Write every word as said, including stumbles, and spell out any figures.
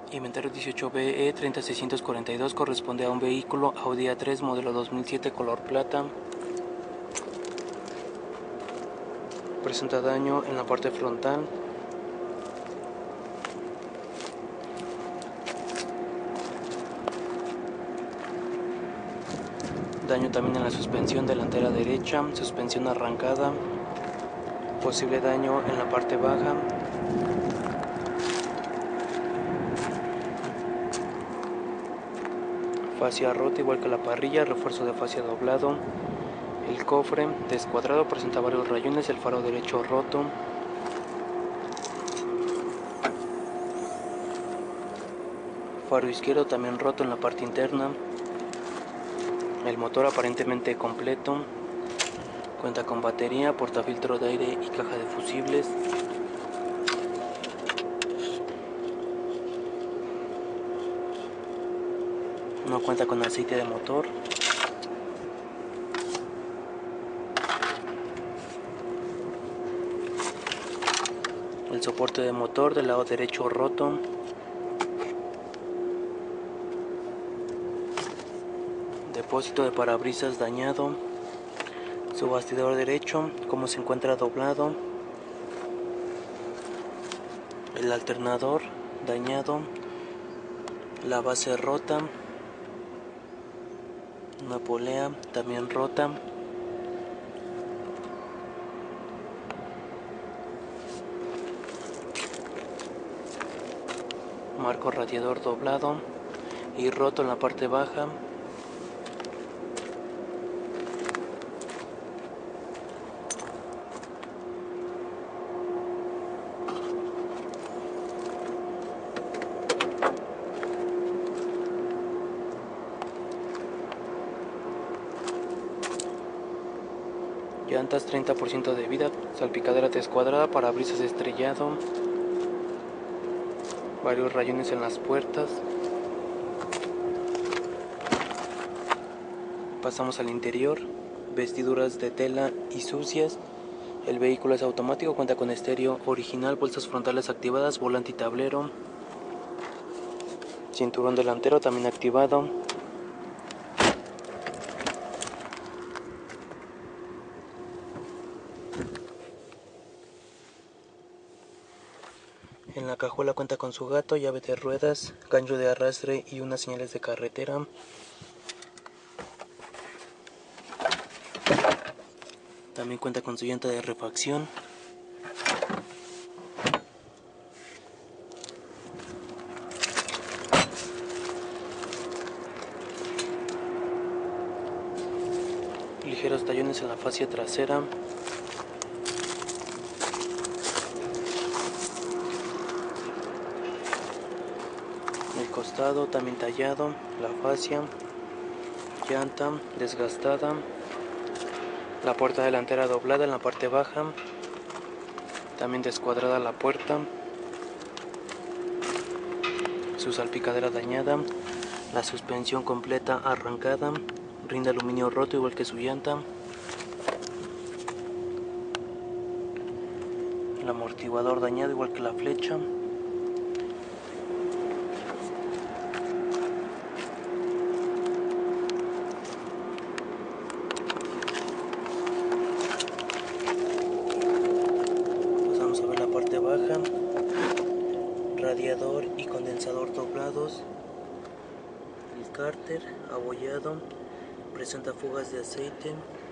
Inventario dieciocho B E treinta seiscientos cuarenta y dos corresponde a un vehículo Audi A tres modelo dos mil siete color plata. Presenta daño en la parte frontal. Daño también en la suspensión delantera derecha, suspensión arrancada. Posible daño en la parte baja. Fascia rota igual que la parrilla, refuerzo de fascia doblado. El cofre descuadrado, presenta varios rayones, el faro derecho roto. Faro izquierdo también roto en la parte interna. El motor aparentemente completo. Cuenta con batería, portafiltro de aire y caja de fusibles. No cuenta con aceite de motor. El soporte de motor del lado derecho roto. Depósito de parabrisas dañado. Su bastidor derecho, como se encuentra doblado. El alternador dañado. La base rota. Una polea también rota. Marco radiador doblado y roto en la parte baja. Llantas treinta por ciento de vida, salpicadera descuadrada, parabrisas estrellado, varios rayones en las puertas. Pasamos al interior, vestiduras de tela y sucias. El vehículo es automático, cuenta con estéreo original, bolsas frontales activadas, volante y tablero. Cinturón delantero también activado. En la cajuela cuenta con su gato, llave de ruedas, gancho de arrastre y unas señales de carretera. También cuenta con su llanta de refacción. Ligeros tallones en la fascia trasera. El costado también tallado, la fascia, llanta desgastada, la puerta delantera doblada en la parte baja, también descuadrada la puerta, su salpicadera dañada, la suspensión completa arrancada, rin de aluminio roto igual que su llanta, el amortiguador dañado igual que la flecha. Pasamos a ver la parte baja, radiador y condensador doblados, el cárter abollado, presenta fugas de aceite.